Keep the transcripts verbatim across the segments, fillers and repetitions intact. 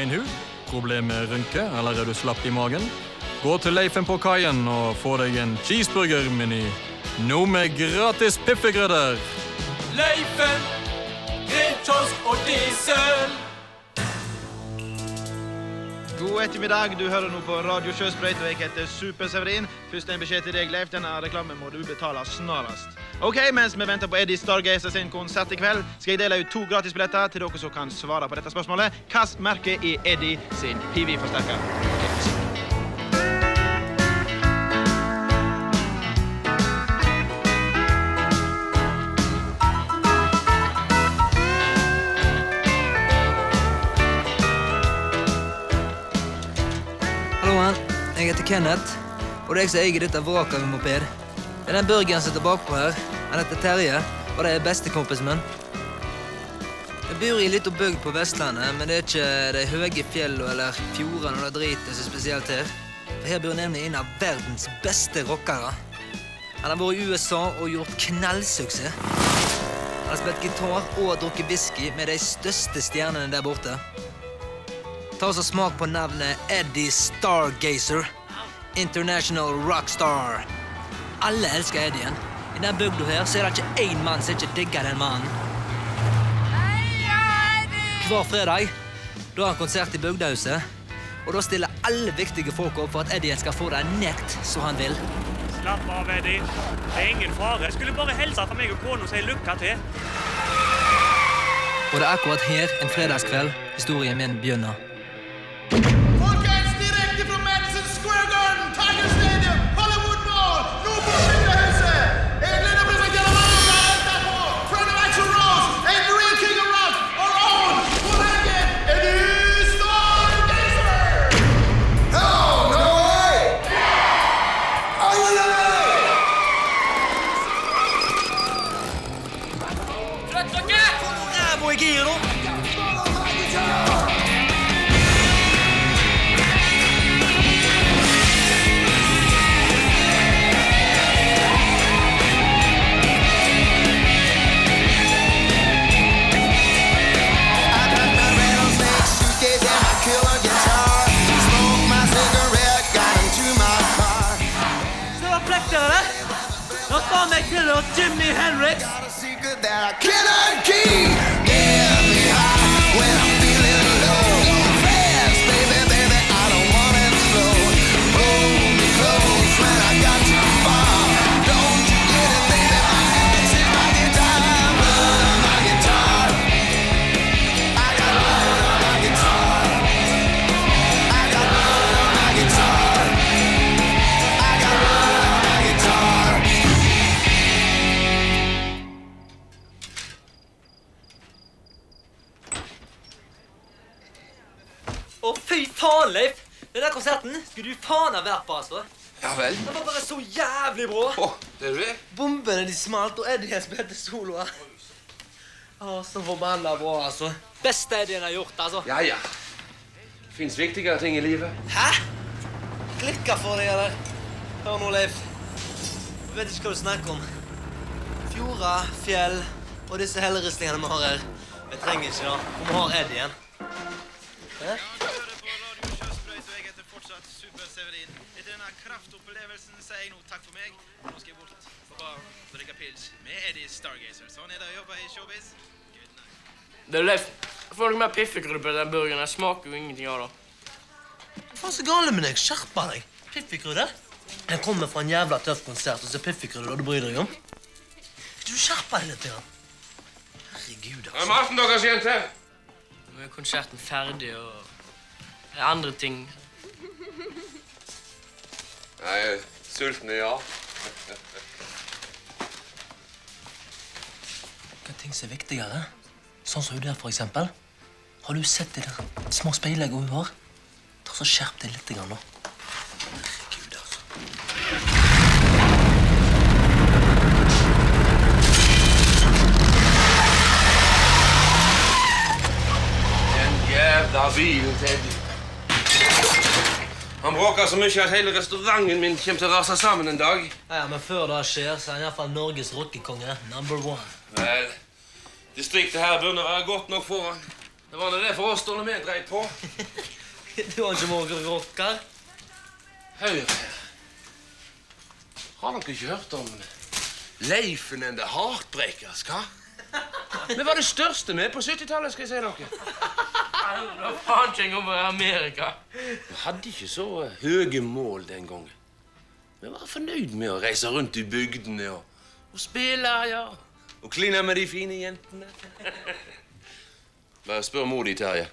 en hud, problem med rynke, eller er du slapp i magen? Gå til Leifen på kaien og få deg en cheeseburger-meny. Nå med gratis piffegrødder. Leifen, grillkiosk og diesel. God ettermiddag, du hører nå på Radio Sjøsprøyt, og jeg heter Super Severin. Først en beskjed til deg, Leif, denne reklamen må du betale snarest. Ok, mens vi venter på Eddie Stargazer sin konsert i kveld, skal jeg dele ut to gratisbilletter til dere som kan svare på dette spørsmålet. Hvilket merke er Eddie sin P V-forsterker? Jeg heter Kenneth, og det er jeg som eier dette vraket med moped. Det er den burgeren som er bakpå her. Han heter Terje, og det er bestekompisen min. Jeg bor i en liten bygd på Vestlandet, men det er ikke de høye fjellene eller fjordene eller dritet som er spesielt her. For her bor nemlig en av verdens beste rockere. Han har vært i U S A og gjort knallsuksess. Han har spilt gitar og drukket whisky med de største stjernene der borte. Ta oss og smak på navnet Eddie Stargazer, International Rockstar. Alle elsker Eddien. I denne bygda her så er det ikke en mann som ikke digger den mannen. Hver fredag, da har han konsert i bygdahuset, og da stiller alle viktige folk opp for at Eddien skal få det nett som han vil. Slapp av, Eddie. Det er ingen fare. Jeg skulle bare hilse fra meg og kone og si lykke til. Og det er akkurat her en fredagskveld historien min begynner. Folkens, direkte fra Madison Square Garden, Tiger Stadium, Hollywood Mall, nå på bygdahuset! Jeg gleder å presentere mannen som har ventet på! From the Axl Rose, and the real king of rock, our own, på leggen, Eddie Stargazer! Oh, no way! Yeah! Are you alive? Trøkk, trøkk! Få noe ræv og i gir, da! Nå tar meg til å Jimi Hendrix. Å, fy faen, Leif! Denne konserten skulle du faen ha vært på, altså. Ja vel. Det var bare så jævlig bra. Åh, det er du det? Bombene de smalt, og Eddie spilte soloer. Å, så forbannet bra, altså. Beste Eddien har gjort, altså. Ja, ja. Det finnes viktigere ting i livet. Hæ? Klikker for deg, eller? Hør nå, Leif. Jeg vet ikke hva du snakker om. Fjorda, fjell og disse helleristningene vi har her. Vi trenger ikke da, for vi har Eddien. Hæ? Super Severin. Etter denne kraftopplevelsen sier jeg nå takk for meg. Nå skal jeg bort på bar og drikke pils med Eddie Stargazer. Sånn er det å jobbe i showbiz. Good night. Det er Leif. Får du mer piffekrydder på den burgeren? Jeg smaker jo ingenting av det. Hva faen så gale med deg? Skjerpa deg. Piffekrydder? Jeg kommer fra en jævla tøff konsert, og så er piffekrydder, og du bryr deg om. Skal du skjerpe deg litt? Herregud, altså. Det er maten deres, jente. Nå er konserten ferdig, og det er andre ting. Nei, sultne, ja. Hva ting som er viktigere? Sånn som hun der, for eksempel. Har du sett de der små speilegg hun har? Ta så skjerp deg litt grann nå. Herregud, altså. Den jævla bilen, Teddy. Han bråker så mye at hele restauranten min kommer til å rase sammen en dag. Ja, men før det skjer, så er han i hvert fall Norges rockekonge, number one. Vel, distriktet her burde være godt nok foran. Det var det for oss stående med dreit på. Du har ikke vært rocker? Hør her. Har dere ikke hørt om Leifen and the Heartbreakers, hva? Vi var det største med på syttitallet, skal jeg si dere. Det var faen ikke engang over Amerika. Vi hadde ikke så høye mål den gangen. Vi var fornøyd med å reise rundt i bygdene og, og spille, ja. Og kline med de fine jentene. Bare spør mor di, Terje.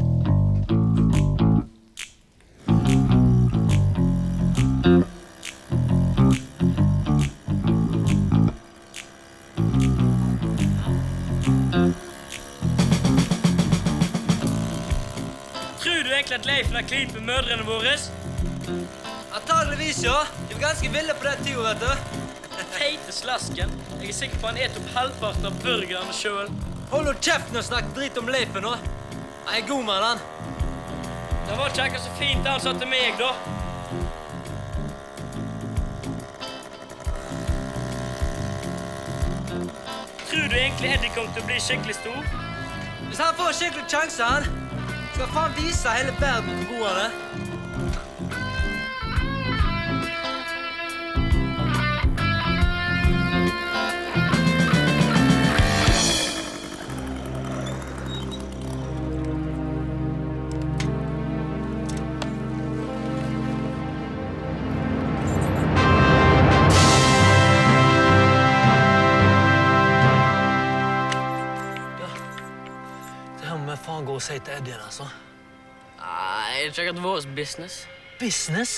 At Leifen har klint med mødrene våre? Antageligvis, ja. De var ganske ville på den tiden, vet du. Feite slasken. Jeg er sikker på han et opp halvparten av burgerne selv. Hold nå kjeften og snakk dritt om Leifen nå. Han er god med han. Det var ikke akkurat så fint han sa til meg, da. Tror du egentlig Eddie kommer til å bli skikkelig stor? Hvis han får skikkelig sjanse, han skal faen vise hele verden hvor god han er. Faen gå og si til Eddie, altså. Nei, det er ikke akkurat vår business. Business?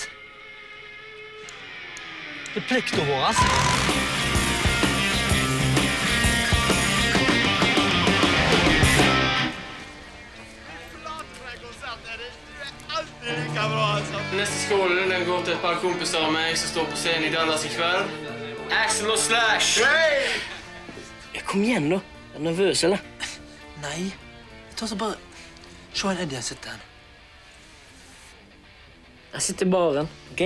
Det er plikten vår, altså. Neste skålen den går til et par kompiser av meg som står på scenen i Dallas i kveld. Axel og Slash! Hey! Ja, kom igjen, da. Er du nervøs, eller? Nei. Ta så bare... Se en Eddie sitter her. Jeg sitter i baren, ok?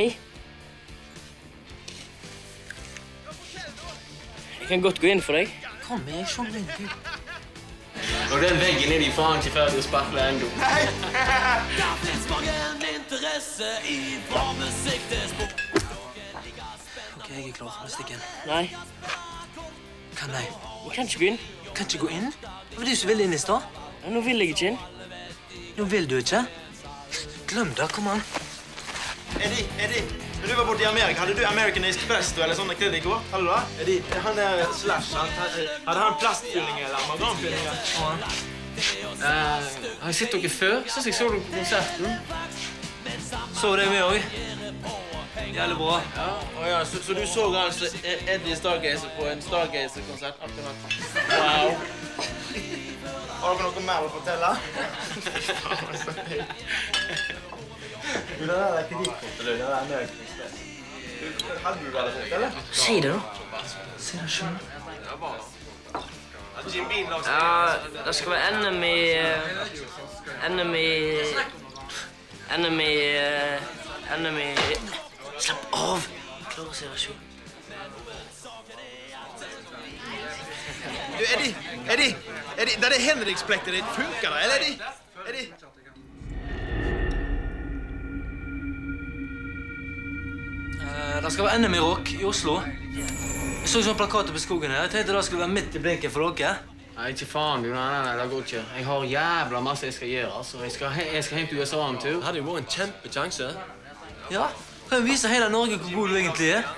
Jeg kan godt gå inn for deg. Kom med, se meg inn, Gud. Og den veggen er de faen ikke ferdig å sparkle enda. Nei! Det finnes mange interesse i varmesiktes. Ok, jeg er klar. Må stikke inn. Nei. Kan nei? Vi kan ikke gå inn. Kan ikke gå inn? Det var du som ville inn i stad. Ja, nå vil jeg ikke inn. Nå vil du ikke? Glem det, kom an. Eddie, Eddie, når du var borte i Amerika, hadde du American Express eller sånne kredittkort? Hadde du det? Eddie, han er Slash, han, hadde han plastfyllinger eller amalgamfyllinger? Uh, har jeg sett dere før? Synes jeg så dere på konserten. Så det vi også. Jævlig bra. Ja, oh, ja. Så, så du så altså Eddie Stargazer på en Stargazer-konsert akkurat? Wow. Har dere noe mer å fortelle? Du, det der er kredittkortet, du. Det der er American Express. Hadde du det fått, eller? Si det, da. Si det selv. Ja, det skal være Enemy... Enemy... Enemy... Enemy... Slapp av! Jeg klarer å se det selv. Du, Eddie, Eddie, Eddie, det er Henriks-plektet ditt. Funker det, eller, Eddie? Eddie? Uh, det skal være Enemy Rock i Oslo. Jeg så sånn plakater på skogen her. Jeg tenkte det skulle være midt i blinken for dere. Nei, ikke faen, du. Nei, nei, nei, det går ikke. Jeg har jævla masse jeg skal gjøre, altså. Jeg skal, jeg skal hjem til U S A en tur. Det hadde jo vært en kjempekjanse. Ja, kan vi vise hele Norge hvor god du egentlig er.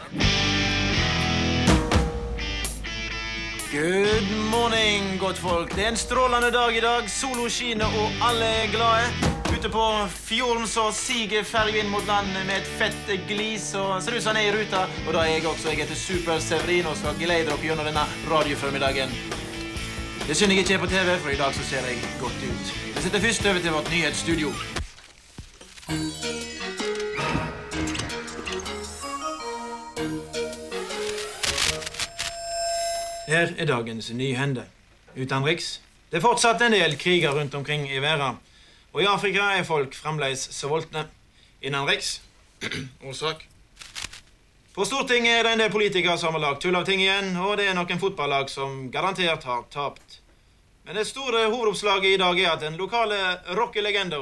Good morning, godt folk. Det er en strålende dag i dag. Solo skiner, og alle er glade. Ute på fjorden så siger fergen mot land med et fett glis, og ser ut som han er i ruta. Og da er jeg også. Jeg heter Super Severin og skal geleide dere gjennom denne radioformiddagen. Det synd jeg ikke er på T V, for i dag så ser jeg godt ut. Vi setter først over til vårt nyhetsstudio. Her er dagens nyhende. Utenriks. Det er fortsatt en del kriger rundt omkring i verden. Og i Afrika er folk fremdeles sultne. Innenriks. Årsak. På Stortinget er det en del politikere som har lagt tull av ting igjen, og det er noen fotballag som garantert har tapt. Men det store hovedoppslaget i dag er at den lokale rockelegenda,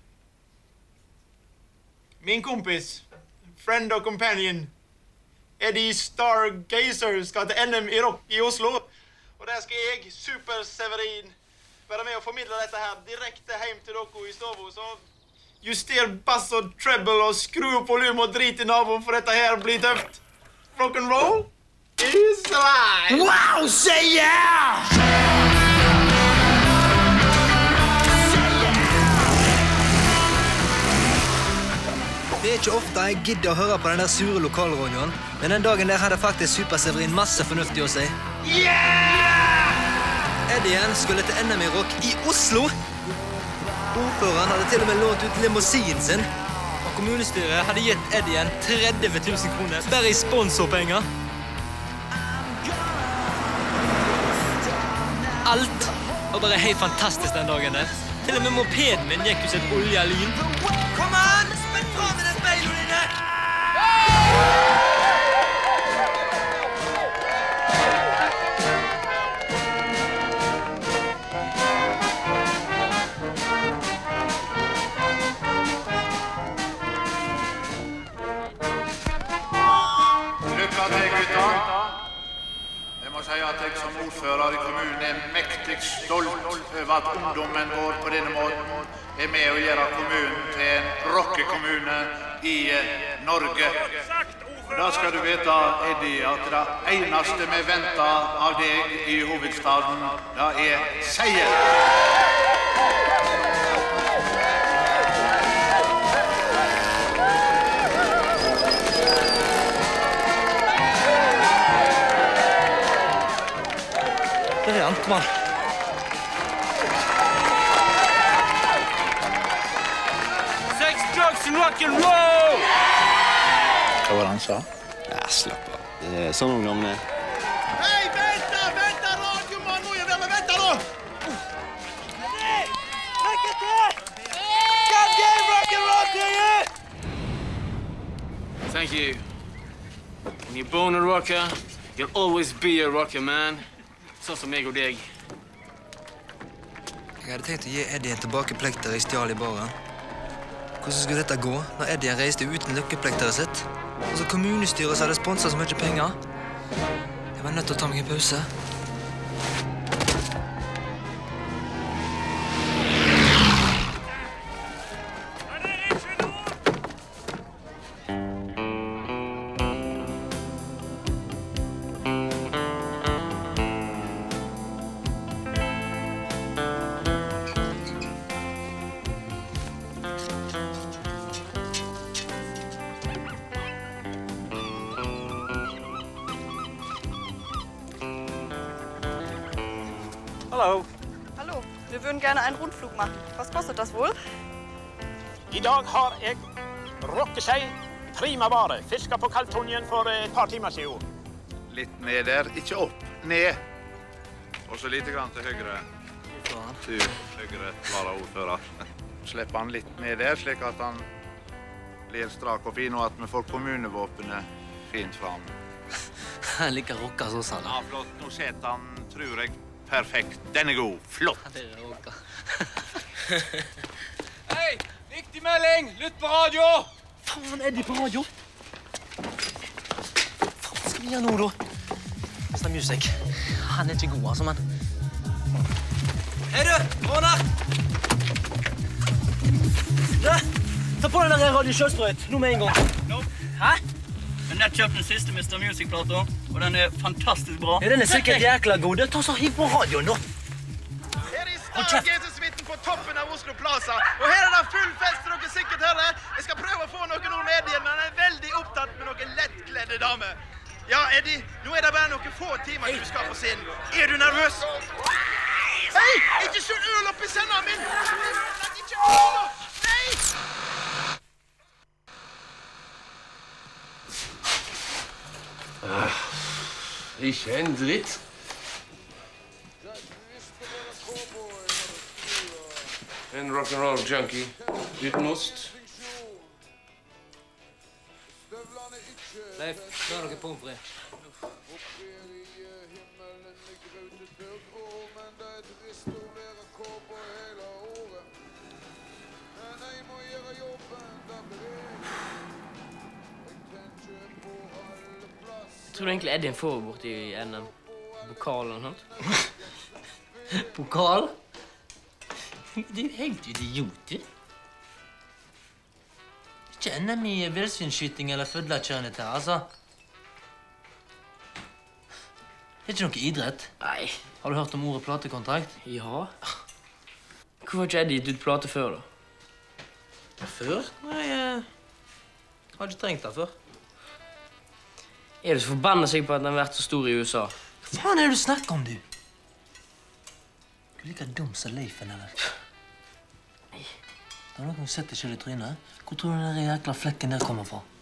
min kompis, friend og companion, Eddie Stargazer, skal til N M i rock i Oslo. Og der skal jeg, Super Severin, være med og formidle dette her direkte hjem til dere i Stovo. Så juster bass og treble og skru opp volum og drit i naboen, for dette her blir tøft. Rock'n'roll is alive! Wow, say yeah! Det er ikke ofte jeg gidder å høre på den der sure lokalradioen, men den dagen der hadde faktisk Super Severin masse fornuftig å si. Yeah! Eddien skulle til N M i rock i Oslo. Ordføreren hadde til og med lånt ut limousinen sin, og kommunestyret hadde gitt Eddien tretti tusen kroner bare i sponsorpenger. Alt var bare helt fantastisk den dagen der. Til og med mopeden min gikk ut et oljelyn. Kom an! Spett fra med den beilen dine! Lykke til, gutta. Jeg må si at jeg som ordfører i kommunen er mektig stolt over at ungdommen vår på denne måten er med å gjøre kommunen til en rockekommune i Norge. Da skal du vite, Eddie, at det eneste vi venter av deg i hovedstaden, det er seier. Det er han, kom an. Sex, drugs and rock'n'roll! Hva var det han sa? Ja, slapp av. Det er sånn ungdom er. Hei, vänta, vänta, radioman, nå er vi med, vänta nå! Lykke til! God damn rock'n'roll to you! Thank you. When you're born a rocker, you'll always be a rocker, man. Sånn som meg og deg. Jeg hadde tenkt å gi Eddie en tilbakeplekter i stjal i baren. Hvordan skulle dette gå når Eddie reiste uten lykkeplektere sitt? Og så kommunestyret som hadde sponset så mye penger. Jeg var nødt til å ta meg en pause. Hallo. Hallo, wir würden gerne einen Rundflug machen. Was kostet das wohl? I dag har jeg rockeskei, prima vare, fiska på Kaltonien for et par timer siden. Litt ned der, ikke opp, ned. Og så lite grann til høyre. Til høyre, vara ordfører. Slipp han litt ned der, slik at han blir strak og fin, og at vi får kommunevåpenet fint fram. Han liker rocka så sann. Ja, flott. Nå setter han, tror jeg, perfekt. Den er god. Flott. Det er rocka. Hei, viktig melding! Lytt på radio! Faen, Eddie på radio! Faen, skal vi gjøre nå, da? Sånn musikk. Han er ikke god, altså, men... Hei, du! Råner! Du, ta på den der Radio Sjøsprøyt. Nå med en gang. No. Hæ? Jeg har nett kjøpt den siste mister Music-plata, og den er fantastisk bra. Ja, den er sikkert jækla god. Ta så hiv på radioen, da. Her er Stargazer-suiten på toppen av Oslo Plaza. Og her er det full fest, dere sikkert hører. Jeg skal prøve å få noen ord med Eddie, men han er veldig opptatt med noen lettkledde damer. Ja, Eddie, nå er det bare noen få timer du skal på scenen. Er du nervøs? Hei, ikke kjør øl opp i senderen min! Ikke øl opp! Nei! Ah, ikke en dritt. En rock'n'roll junkie uten ost. Leif, ta noe pommes frites. tror du egentlig Eddie får bort i en pokal eller noe sånt? Pokal? Det er helt idiot. Ikke N M I villsvinskyting eller fødlakjørende til, altså. Det er ikke noe idrett. Nei. Har du hørt om ordet platekontrakt? Ja. Hvorfor har ikke Eddie gitt ut plate før, da? Før? Nei, jeg har ikke trengt det før. Er du så forbannet sikker på at den har vært så stor i U S A? Hva faen er det du snakker om, du? Du er like dum som Leifen, eller? Nei. Det er noen som setter ikke i trynet. Hvor tror du den jækla flekken der kommer fra?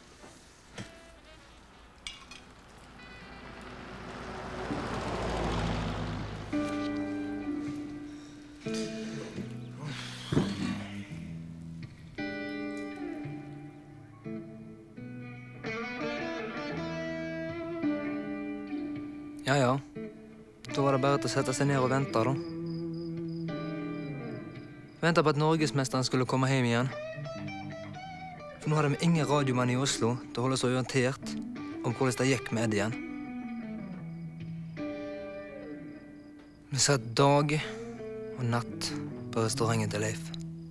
Ja, ja. Da var det bare til å sette seg ned og vente, da. Vente på at norgesmesteren skulle komme hjem igjen. For nå hadde vi ingen radiomann i Oslo til å holde oss orientert om hvordan det gikk med Eddie igjen. Vi satt dag og natt på restauranten til Leif.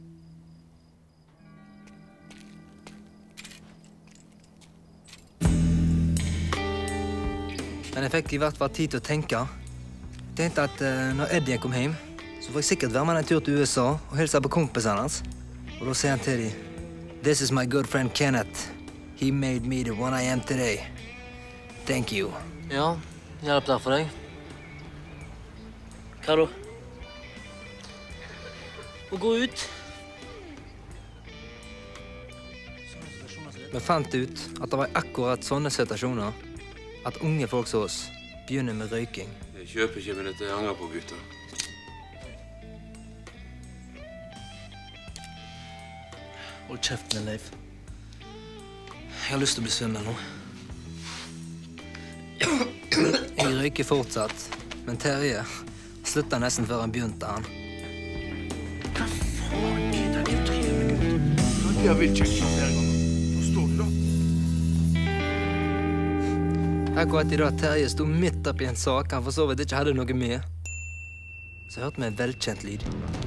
Men jeg fikk i hvert fall tid til å tenke. Jeg tenkte at uh, når Eddie kom hjem, så får jeg sikkert være med en tur til U S A og hilse på kompisene hans. Og da sier han til dem, "This is my good friend Kenneth. He made me the one I am today. Thank you." Ja, hjelp der for deg. Hva da? Å gå ut. Vi fant ut at det var akkurat sånne situasjoner at unge folk som oss begynner med røyking. Jeg kjøper ikke med dette jeg anger på, gutter. Hold kjeften, Leif. Jeg har lyst til å bli svimmel nå. Jeg røyker fortsatt, men Terje slutta nesten før han begynte, han. Hva faen, Peter? Det er trevelig. Jeg vil ikke flere ganger. Forstår du da? Akkurat i dag Terje sto midt opp i en sak han for så vidt ikke hadde noe med. Så jeg hørte meg en velkjent lyd.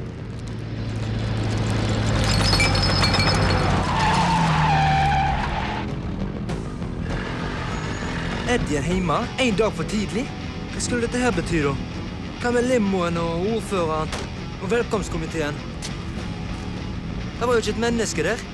Eddie er hjemme en dag for tidlig. Hva skulle dette her bety, da? Hva med limoen og ordføreren og velkomstkomiteen? Det var jo ikke et menneske der.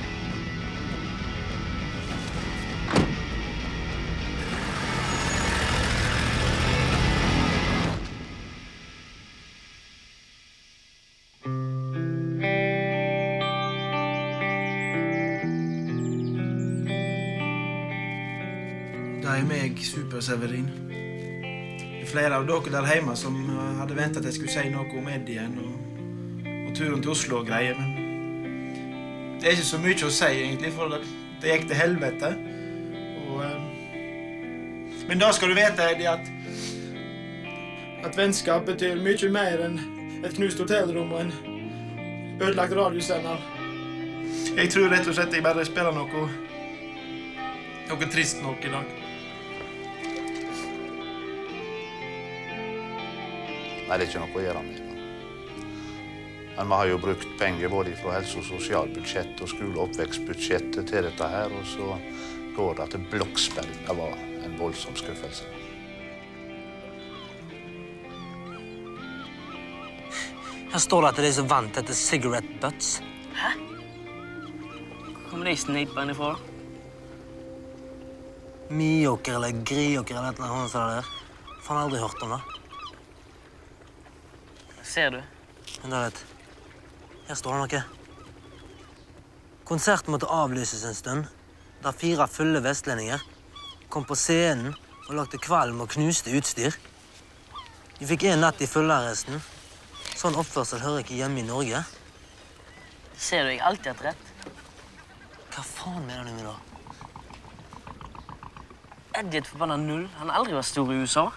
Det er meg, Super Severin. Det er flere av dere der hjemme som hadde ventet at jeg skulle si noe om Eddie igjen og, og turen til Oslo og greier, men det er ikke så mye å si egentlig, for det, det gikk til helvete. Og, um, men da skal du vite, Eddie, at, at vennskap betyr mye mer enn et knust hotellrom og en ødelagt radiosender. Jeg tror rett og slett jeg bare spiller noe, noe trist nok i dag. Nei, det er ikke noe å gjøre med. Men vi har jo brukt penger både fra helse- og sosialbudsjett og skole- og oppvekstbudsjettet til dette her, og så går det til Bloksberg. Det var en voldsom skuffelse. Her står det at det er så vant etter cigarette butts. Hæ? Hvor kommer de snipene ifra? Miåker eller Griåker eller et eller annet sånt der. Faen, aldri hørt om det. Ser du? Men da vet, her står det noe. Konserten måtte avlyses en stund, da fire fulle vestlendinger kom på scenen og lagde kvalm og knuste utstyr. De fikk en natt i fullarresten. Sånn oppførsel hører ikke hjemme i Norge. Ser du, jeg har alltid hatt rett. Hva faen mener du med da? Eddie er et forbannet null. Han har aldri vært stor i U S A.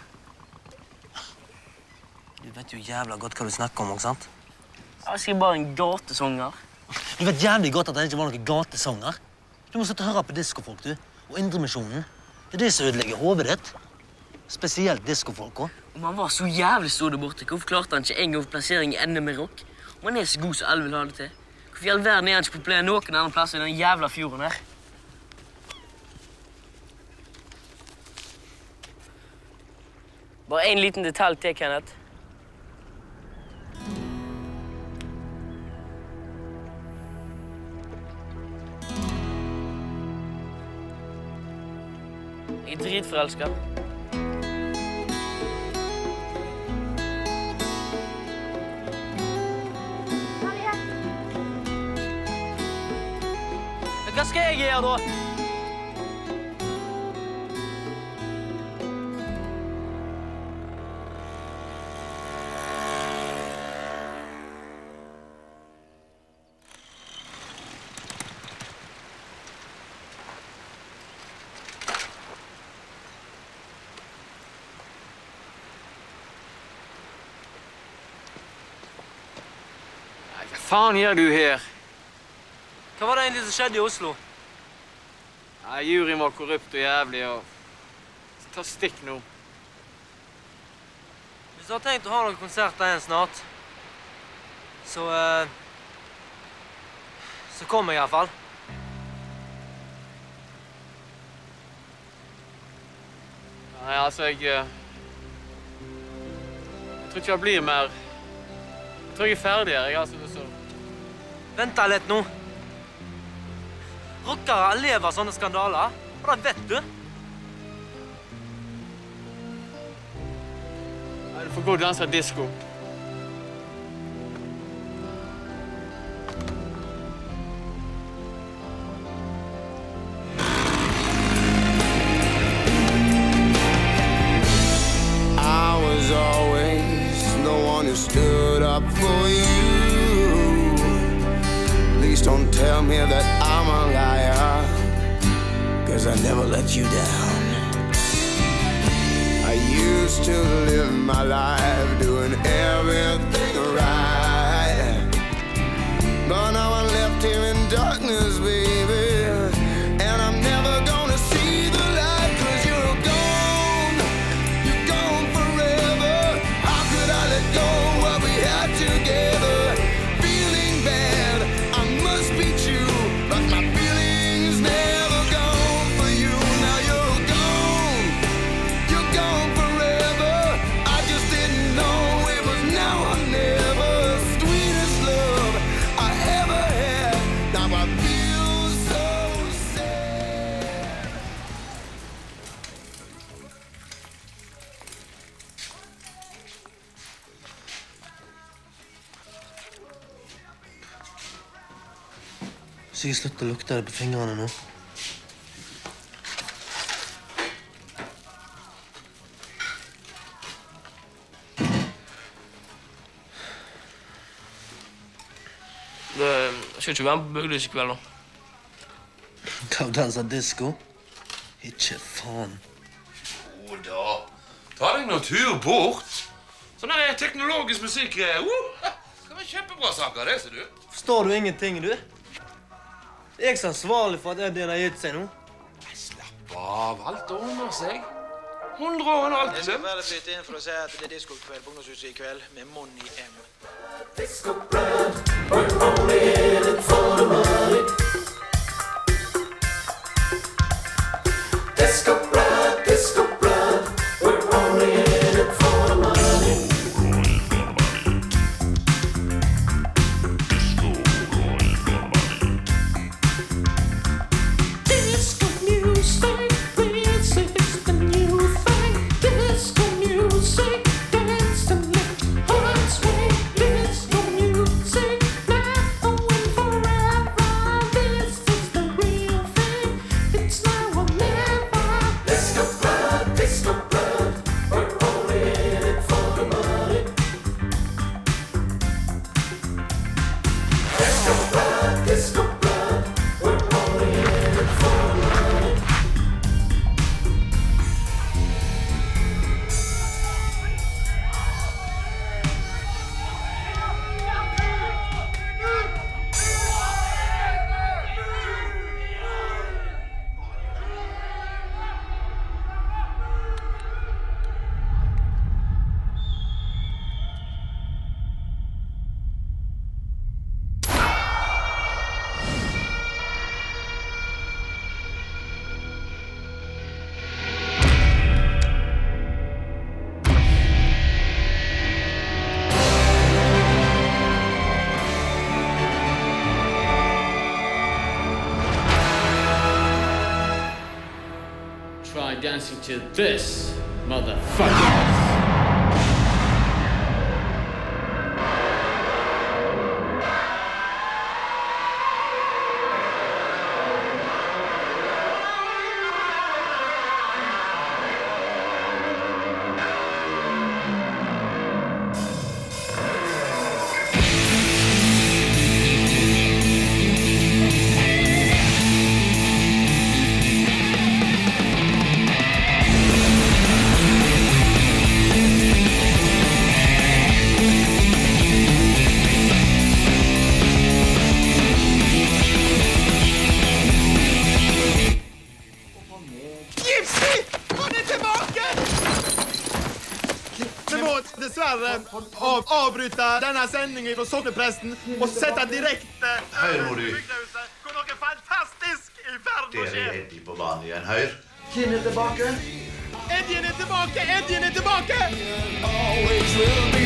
Du vet jo jævla godt hva du snakker om, ikke sant? Jeg skal bare en gatesanger. Du vet jævlig godt at det ikke var noen gatesanger. Du må sitte og høre på diskofolk, du. Og Indremisjonen. Det er det som ødelegger hovedet ditt. Spesielt diskofolk også. Om han var så jævlig stor der borte, hvorfor klarte han ikke en gang for plassering i ende med rock? Om han er så god som alle vil ha det til. Hvorfor i all verden er han ikke populær noen annen plass i den jævla fjorden her? Bare en liten detalj til, Kenneth. Jeg er dritforelsket. Hva skal jeg gjøre da? Hva faen gjør du her? Hva var det egentlig som skjedde i Oslo? Ja, juryen var korrupt og jævlig, og... Ta stikk nå. Hvis du har tenkt å ha noen konserter igjen snart, så... Uh, så kommer jeg i hvert fall. Nei, altså, jeg... Uh, jeg tror ikke jeg blir mer... Jeg tror jeg er ferdig her, jeg altså, så... Vent litt nå. Rockere lever av sånne skandaler, og det vet du. Nei, du får gå og danse disco. I was always the one who stood up for you. Please don't tell me that I'm a liar, 'cause I never let you down. I used to live my life doing everything right, but now I'm left here in darkness, baby, and I'm never gonna see the light, 'cause you're gone, you're gone forever. How could I let go of what we had together? Feeling bad, I must be true, but my feelings never gone for you. Now you're gone, you're gone forever. I just didn't know it was now or never. Sweetest love I ever had. Now I feel so sad. Så jeg slutter å lukte det på fingrene nå. Jeg skal ikke være med på Bøgløs i kveld nå. Hva danser disco? Ikke faen. Jo da. Ta deg noen tur bort. Sånn der teknologisk musikk. Uh, det var kjempebra saker, det, ser du. Forstår du ingenting, du? Det er jeg som er ansvarlig for at Eddien har gitt seg nå. Slapp av, alt ordner seg. Hundre år og alt. Jeg skal bare flytte inn for å si at det er diskokveld på Ungdomshuset i kveld med Money M. Disco-brød, we're only in it for the money. Disco-brød, disco-brød, we're only in it for the money. Disco music, this is the new thing. Disco music, dance to make hearts swing. Disco music, now dancing to this, motherfuckers. Av, avbryte denne sendingen fra soknepresten og sette direkte Høyre må du. Hvor noe fantastisk i ferd med å skje. Der er Eddie på banen igjen, høyre. Hvem er tilbake? Eddien er tilbake! Eddien er tilbake! Always will be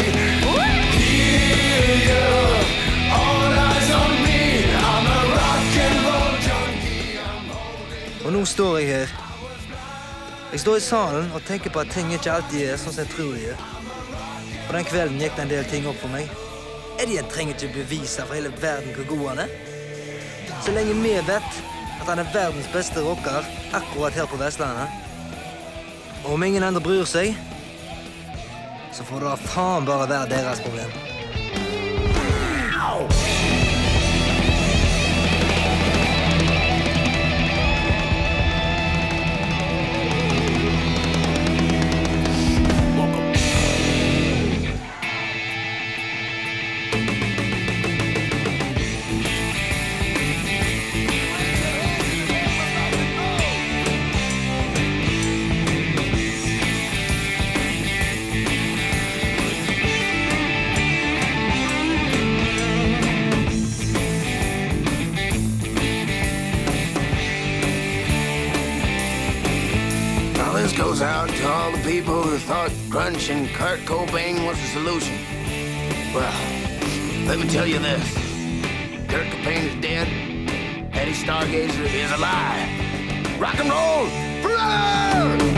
here. All eyes on me. I'm a rock and roll junkie. Og nå står jeg her. Jeg står i salen og tenker på at ting ikke alltid er sånn som jeg tror de er. På den kvelden gikk det en del ting opp for meg. Eddien trenger ikke bevise for hele verden hvor god han er. Så lenge vi vet at han er verdens beste rocker akkurat her på Vestlandet. Og om ingen andre bryr seg, så får det da faen bare være deres problem. This goes out to all the people who thought grunge and Kurt Cobain was the solution. Well, let me tell you this. Kurt Cobain is dead. Eddie Stargazer is alive. Rock and roll forever!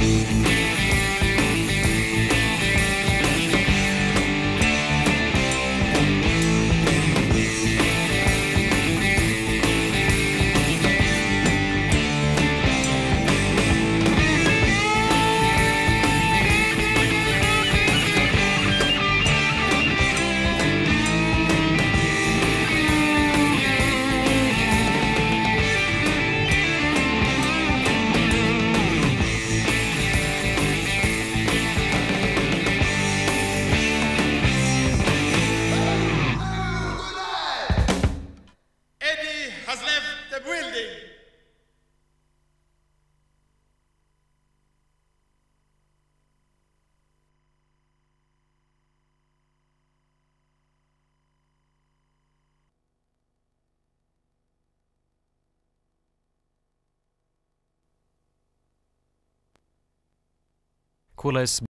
Hvordan